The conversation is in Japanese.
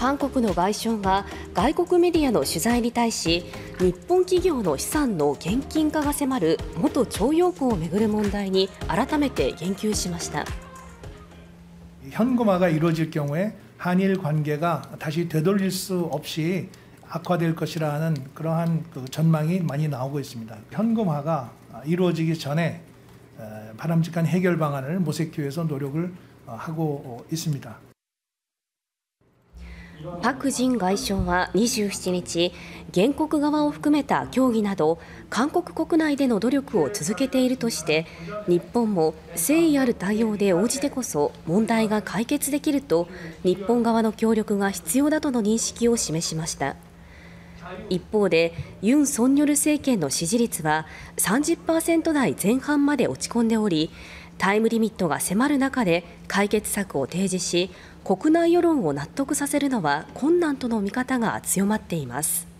韓国の外相が外国メディアの取材に対し、日本企業の資産の現金化が迫る元徴用工をめぐる問題に改めて言及しました。 현금화가 이루어질 경우에 한일 관계가 다시 되돌릴 수 없이 악화될 것이라는 그러한 전망이 많이 나오고 있습니다. 현금화가 이루어지기 전에 바람직한 해결 방안을 모색하기 위해서 노력을 하고 있습니다. パク・ジン外相は27日、原告側を含めた協議など韓国国内での努力を続けているとして、日本も誠意ある対応で応じてこそ問題が解決できると日本側の協力が必要だとの認識を示しました。一方でユン・ソンニョル政権の支持率は 30% 台前半まで落ち込んでおり、タイムリミットが迫る中で解決策を提示し、国内世論を納得させるのは困難との見方が強まっています。